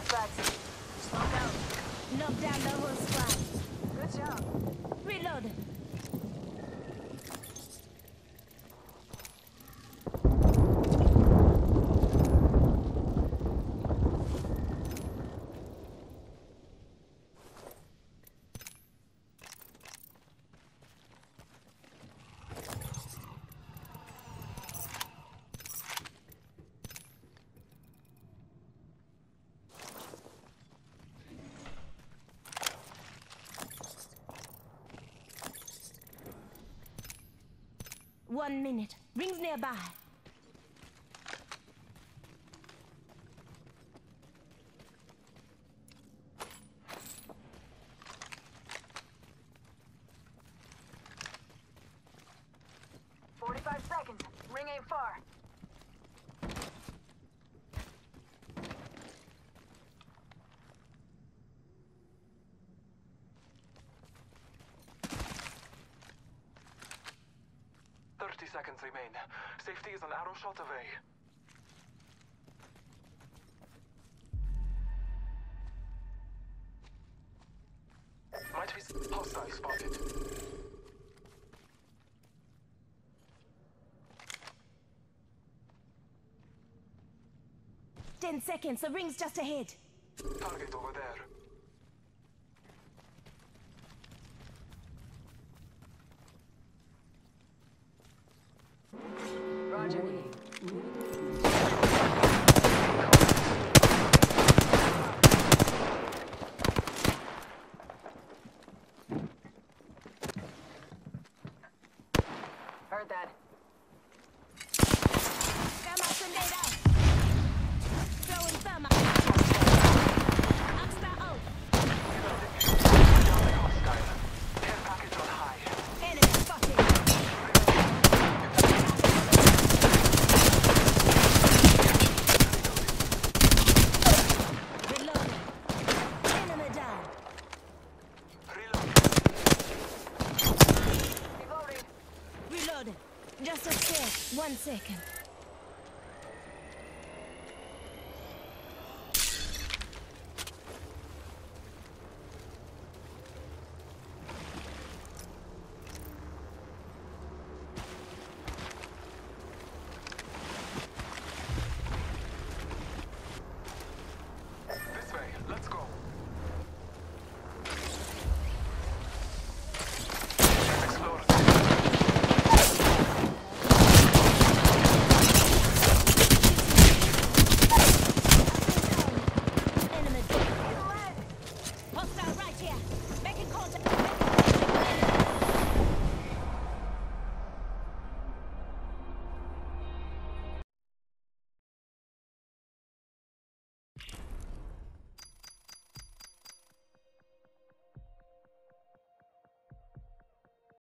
factory. Smoke out. Knock down the whole squad. Good job. Reload. One minute. Rings nearby. Seconds. Ring ain't far. Seconds remain. Safety is an arrow shot away. Might be hostile spotted. Ten seconds. The ring's just ahead. Target over there. Roger. Heard that. Thermite grenade out. Throwing thermite. Upstar out. Hostile. Care package on high. Enemy spotted. Reload. Enemy down. Reloading. Reload. Just a sec. 1 second.